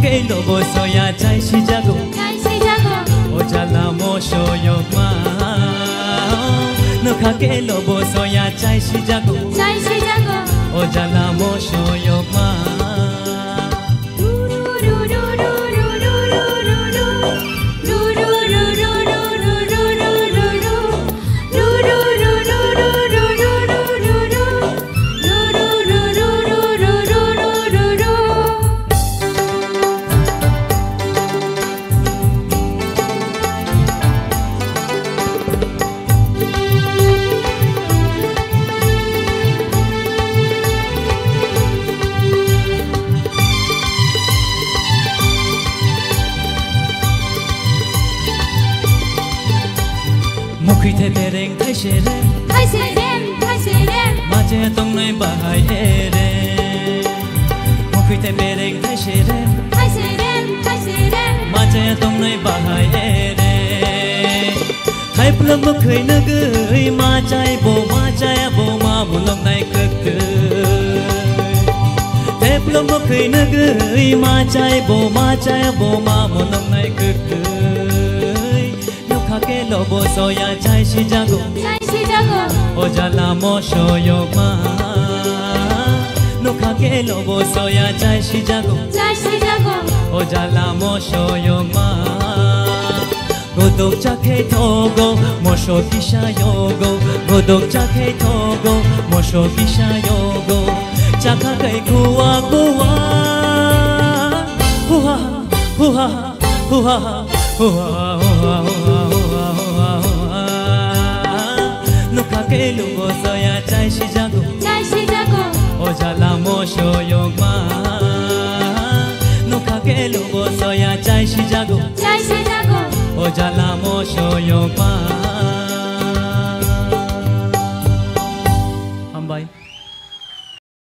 kay lobo soya chai si jago o jala mo shoyok ma no kake lobo soya chai si jago o jala mo shoyok ma Mukhi the bereng thai se rem ma che tong noi bahai re Mukhi the bereng thai se rem ma che tong noi bahai re Thai plum mukhi na gui ma chai bo ma mulok nai kek tu Thai plum mukhi na gui ma chai bo ma mulok nai kek tu Kake lobo soya chai si jago o jala mo shoyok ma no kake lobo soya chai si jago o jala mo shoyok ma godok chake thogo mo sho kisha yogo godok chake thogo mo sho kisha yogo chaka kai kuwa huha huha huha huha No kake lobo soya chai si jago o jala mo shoyok ma No kake lobo soya chai si jago o jala mo shoyok ma